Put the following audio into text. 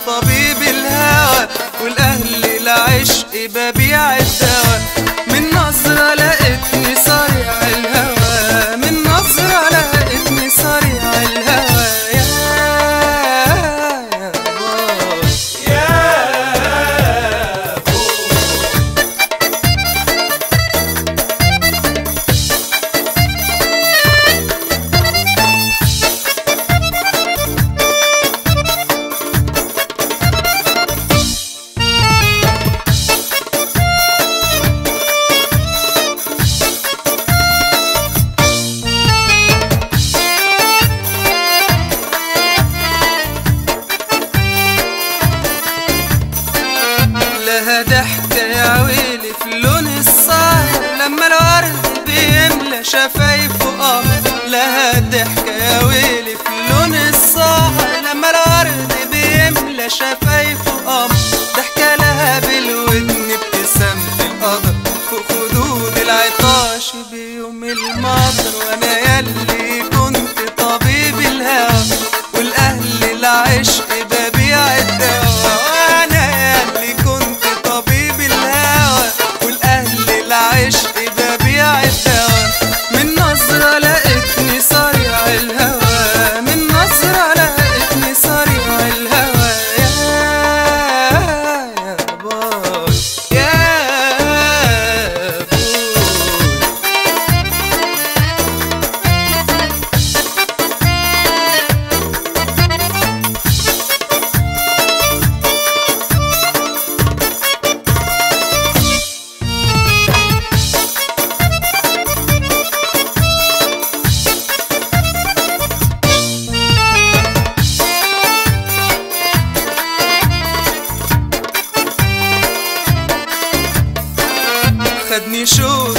طبيب الهوى، والاهل العشق ببيع الدواء. من نظرة لقيتني صريع الهوى، من نظرة لقيتني صريع الهوى. لها ضحكة يا ويلي في لون السهر، لما الورد بيملى شفايفه قمر. لها ضحكة يا ويلي في لون السهر، لما الورد بيملى شفايفه قمر. ضحكة لها بالودن ابتسامة القدر، فوق خدود العطاش بيوم المطر. وانا ياللي كنت طبيب الهوى، والاهل العشق ببيع الدواء. العشق ببيع الدواء. من نظرة لقيتني صريع الهوى، من نظرة لقيتني صريع الهوى. يا باي يا خدني شوق